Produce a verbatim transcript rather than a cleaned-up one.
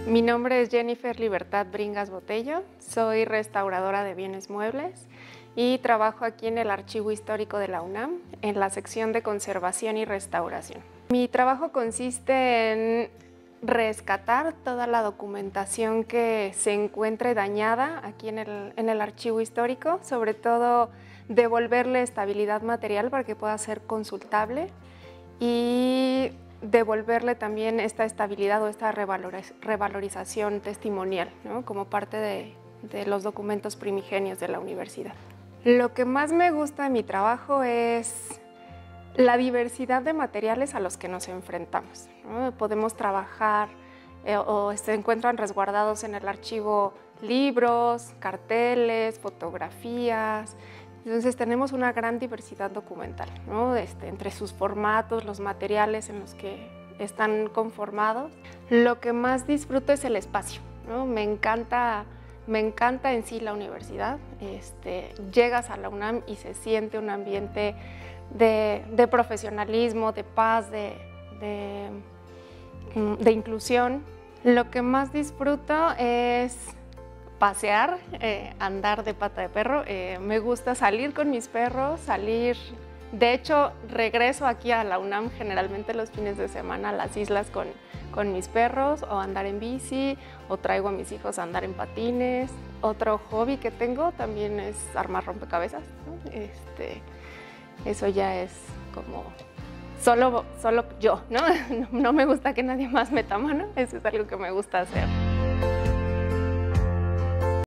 Mi nombre es Jennifer Libertad Bringas Botello, soy restauradora de bienes muebles y trabajo aquí en el Archivo Histórico de la UNAM, en la sección de conservación y restauración. Mi trabajo consiste en rescatar toda la documentación que se encuentre dañada aquí en el, en el Archivo Histórico, sobre todo devolverle estabilidad material para que pueda ser consultable y devolverle también esta estabilidad o esta revaloriz revalorización testimonial, ¿no? Como parte de, de los documentos primigenios de la universidad. Lo que más me gusta de mi trabajo es la diversidad de materiales a los que nos enfrentamos, ¿no? Podemos trabajar eh, o se encuentran resguardados en el archivo libros, carteles, fotografías. Entonces tenemos una gran diversidad documental, ¿no? Este, entre sus formatos, los materiales en los que están conformados. Lo que más disfruto es el espacio, ¿no? Me encanta, me encanta en sí la universidad. Este, llegas a la UNAM y se siente un ambiente de, de profesionalismo, de paz, de, de, de inclusión. Lo que más disfruto es pasear, eh, andar de pata de perro. Eh, me gusta salir con mis perros, salir. De hecho, regreso aquí a la UNAM generalmente los fines de semana a las islas con, con mis perros, o andar en bici, o traigo a mis hijos a andar en patines. Otro hobby que tengo también es armar rompecabezas, ¿no? Este, eso ya es como solo, solo yo, ¿no? No me gusta que nadie más meta mano, eso es algo que me gusta hacer.